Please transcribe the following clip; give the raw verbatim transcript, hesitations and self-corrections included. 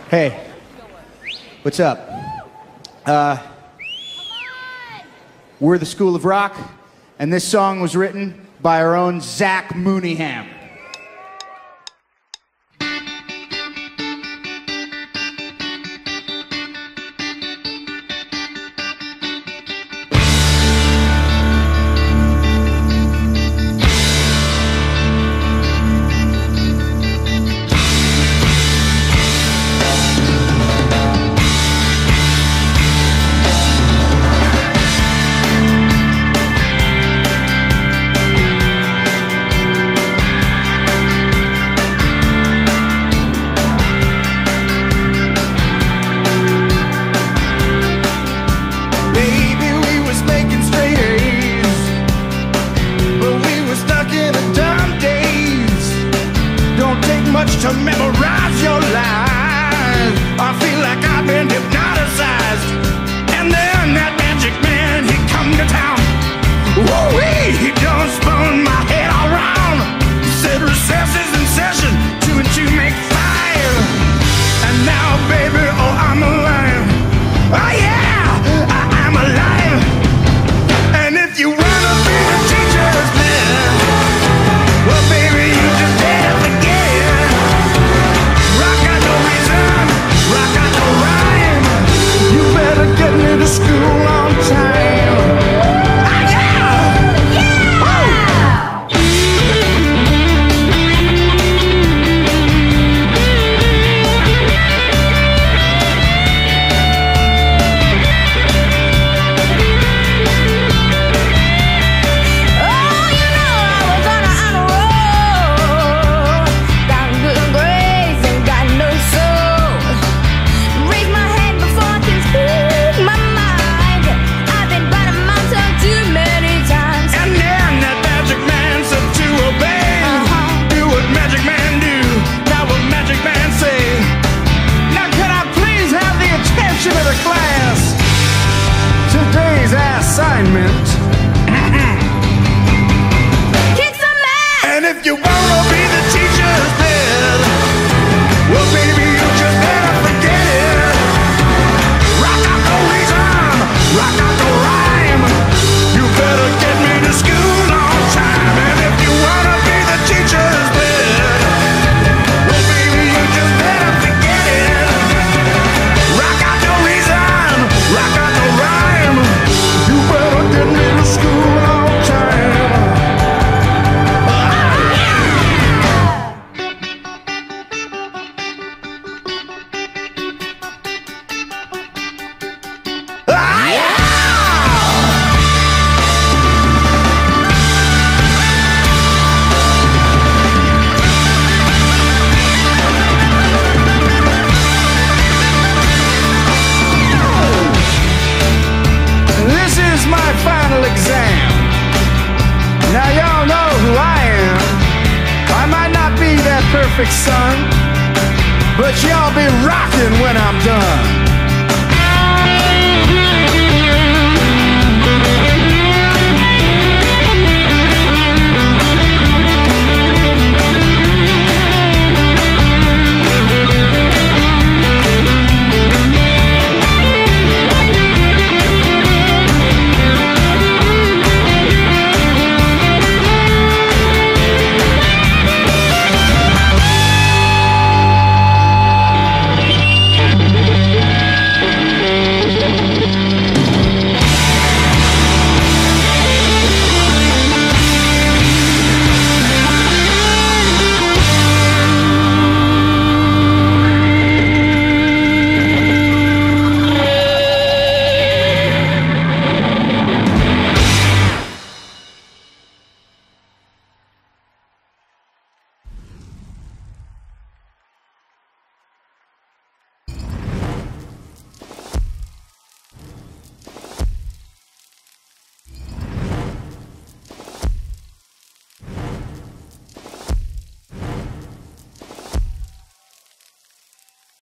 Hey, what's up? Uh, we're the School of Rock, and this song was written by our own Zach Mooneyham. To memorize your lies, I feel like I've been hypnotized. And then that magic man, he come to town. Woo-wee, he done spun my head all round. He said recess is in session, two and two make five. And now, baby, oh, I'm alive. Oh yeah, I am alive. And if you wanna be the teacher's man, well, baby, you just better forget it. Rock got no reason, rock got no rhyme. You better get me to school on time. Ah, yeah! Yeah! Oh, you know I was on a honor roll. Got good grades and got no soul. Raise my head before I can speak my mind. I've been biting my tongue too many times. And then that magic man said to obey. Uh-huh. Do what magic man do, not what magic man say. Now can I please have the attention of the class? Today's assignment. Kick some ass! And if you wanna be the teacher's pet, well, baby, you just better forget it. Rock out no reason, rock out no rhyme. You better get me to school on time. And if you wanna be the teacher's pet, well, baby, you just better forget it. Rock out no reason, rock out no rhyme. You better get me to school on time. Ah, yeah! This is my final exam. Now y'all know who I am. I might not be that perfect son, but y'all be rocking when I'm done.